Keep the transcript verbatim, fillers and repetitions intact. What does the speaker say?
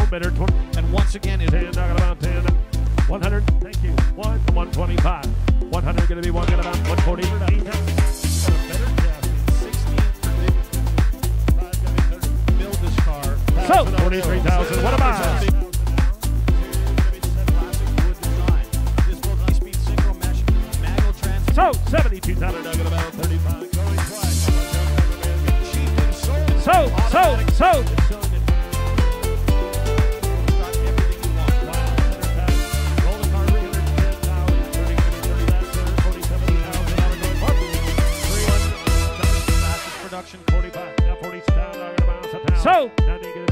bidder. And once again, is ten, talking about ten. one hundred, thank you. One, one twenty-five. one hundred going to be one, going about one forty. Build this car. So, forty-three thousand. What about? So, seventy-two thousand. Talking about thirty-five. So, so, so. So,